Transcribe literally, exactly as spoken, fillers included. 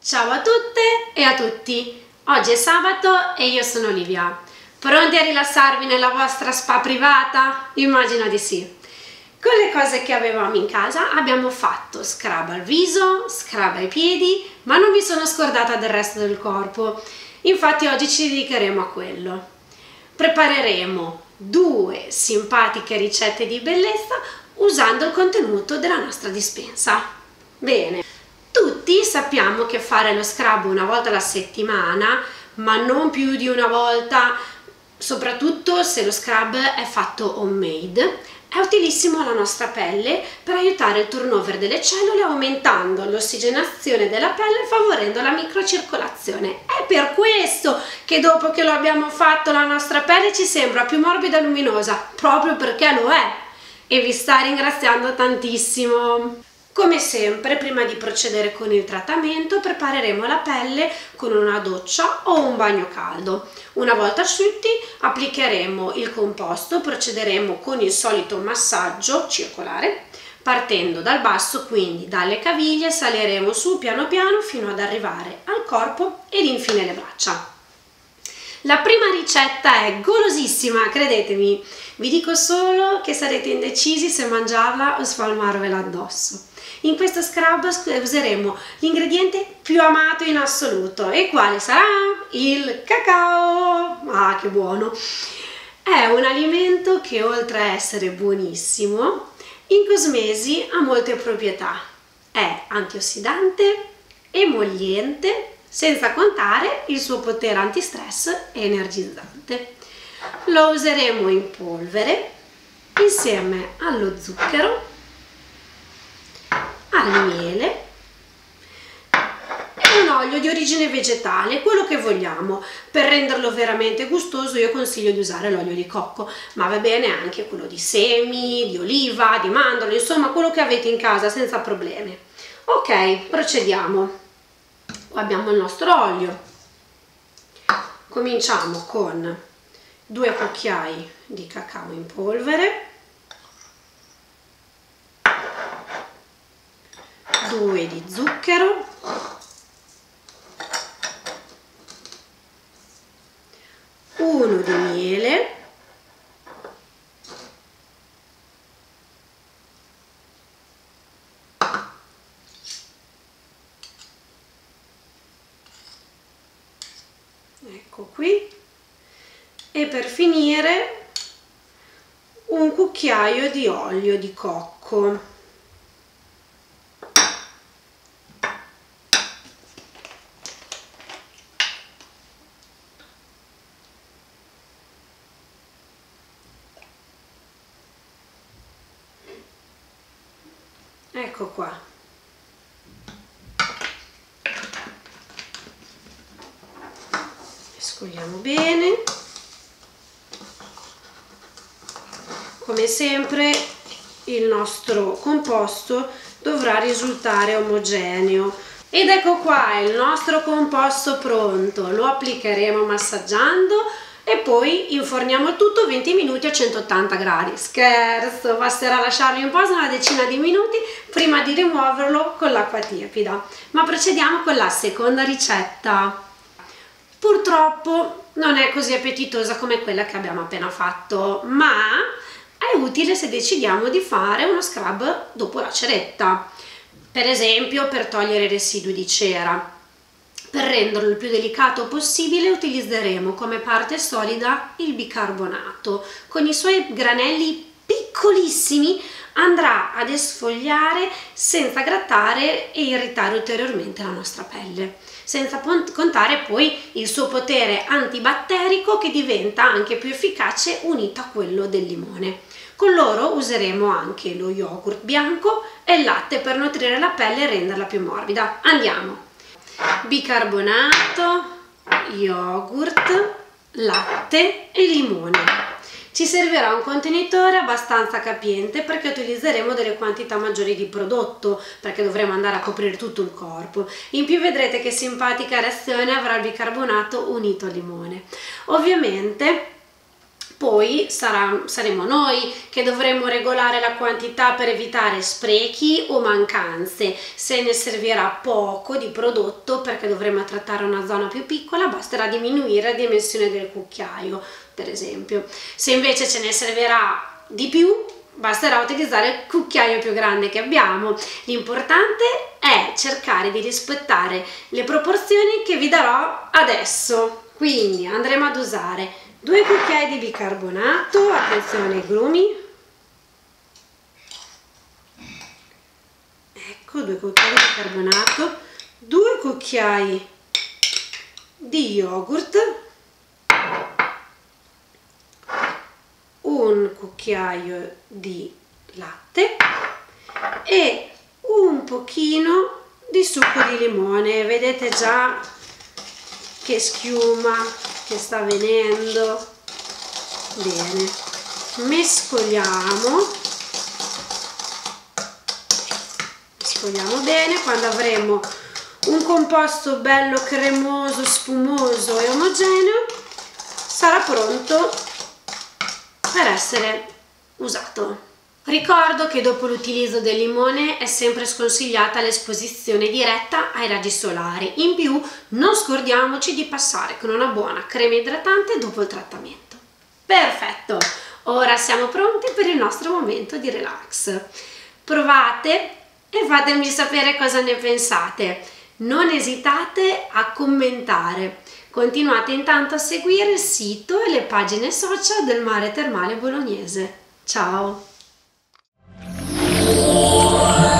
Ciao a tutte e a tutti, oggi è sabato e io sono Olivia. Pronti a rilassarvi nella vostra spa privata? Immagino di sì. Con le cose che avevamo in casa abbiamo fatto scrub al viso, scrub ai piedi, ma non mi sono scordata del resto del corpo. Infatti oggi ci dedicheremo a quello. Prepareremo due simpatiche ricette di bellezza usando il contenuto della nostra dispensa. Bene. Tutti sappiamo che fare lo scrub una volta alla settimana, ma non più di una volta, soprattutto se lo scrub è fatto homemade, è utilissimo alla nostra pelle per aiutare il turnover delle cellule aumentando l'ossigenazione della pelle e favorendo la microcircolazione. È per questo che dopo che lo abbiamo fatto la nostra pelle ci sembra più morbida e luminosa, proprio perché lo è, e vi sta ringraziando tantissimo. Come sempre, prima di procedere con il trattamento, prepareremo la pelle con una doccia o un bagno caldo. Una volta asciutti, applicheremo il composto, procederemo con il solito massaggio circolare, partendo dal basso, quindi dalle caviglie, saliremo su piano piano fino ad arrivare al corpo ed infine le braccia. La prima ricetta è golosissima, credetemi, vi dico solo che sarete indecisi se mangiarla o spalmarvela addosso. In questo scrub useremo l'ingrediente più amato in assoluto, e quale sarà? Il cacao! Ah, che buono! È un alimento che, oltre a essere buonissimo, in cosmesi ha molte proprietà. È antiossidante, emolliente, senza contare il suo potere antistress e energizzante. Lo useremo in polvere insieme allo zucchero, al miele e un olio di origine vegetale, quello che vogliamo. Per renderlo veramente gustoso io consiglio di usare l'olio di cocco, ma va bene anche quello di semi, di oliva, di mandorle, insomma quello che avete in casa senza problemi. Ok, procediamo. Qua abbiamo il nostro olio. Cominciamo con due cucchiai di cacao in polvere, due di zucchero, uno di miele, ecco qui, e per finire un cucchiaio di olio di cocco. Ecco qua. Mescoliamo bene. Come sempre il nostro composto dovrà risultare omogeneo. Ed ecco qua il nostro composto pronto. Lo applicheremo massaggiando e poi inforniamo il tutto venti minuti a centottanta gradi. Scherzo, basterà lasciarlo in posa una decina di minuti prima di rimuoverlo con l'acqua tiepida. Ma procediamo con la seconda ricetta. Purtroppo non è così appetitosa come quella che abbiamo appena fatto, ma è utile se decidiamo di fare uno scrub dopo la ceretta, per esempio per togliere i residui di cera. Per renderlo il più delicato possibile utilizzeremo come parte solida il bicarbonato. Con i suoi granelli piccolissimi andrà ad esfoliare senza grattare e irritare ulteriormente la nostra pelle, senza contare poi il suo potere antibatterico che diventa anche più efficace unito a quello del limone. Con loro useremo anche lo yogurt bianco e il latte per nutrire la pelle e renderla più morbida. Andiamo! Bicarbonato, yogurt, latte e limone. Ci servirà un contenitore abbastanza capiente perché utilizzeremo delle quantità maggiori di prodotto, perché dovremo andare a coprire tutto il corpo. In più vedrete che simpatica reazione avrà il bicarbonato unito al limone. Ovviamente Poi sarà, saremo noi che dovremo regolare la quantità per evitare sprechi o mancanze. Se ne servirà poco di prodotto perché dovremo trattare una zona più piccola, basterà diminuire la dimensione del cucchiaio, per esempio. Se invece ce ne servirà di più, basterà utilizzare il cucchiaio più grande che abbiamo. L'importante è cercare di rispettare le proporzioni che vi darò adesso. Quindi andremo ad usare due cucchiai di bicarbonato, attenzione ai grumi, ecco, due cucchiai di bicarbonato, due cucchiai di yogurt, un cucchiaio di latte e un pochino di succo di limone. Vedete già che schiuma che sta venendo. Bene, mescoliamo mescoliamo bene. Quando avremo un composto bello cremoso, spumoso e omogeneo, sarà pronto per essere usato. Ricordo che dopo l'utilizzo del limone è sempre sconsigliata l'esposizione diretta ai raggi solari. In più non scordiamoci di passare con una buona crema idratante dopo il trattamento. Perfetto, ora siamo pronti per il nostro momento di relax. Provate e fatemi sapere cosa ne pensate. Non esitate a commentare. Continuate intanto a seguire il sito e le pagine social del Mare Termale Bolognese. Ciao!